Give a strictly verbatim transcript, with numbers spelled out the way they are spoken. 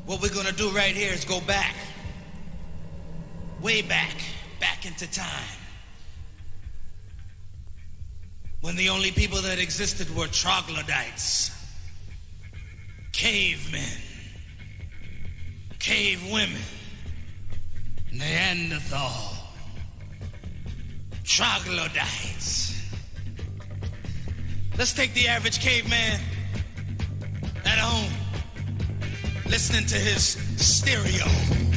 What we're gonna do right here is go back. Way back. Back into time. When the only people that existed were troglodytes. Cavemen. Cave women. Neanderthal. Troglodytes. Let's take the average caveman at home, listening to his stereo.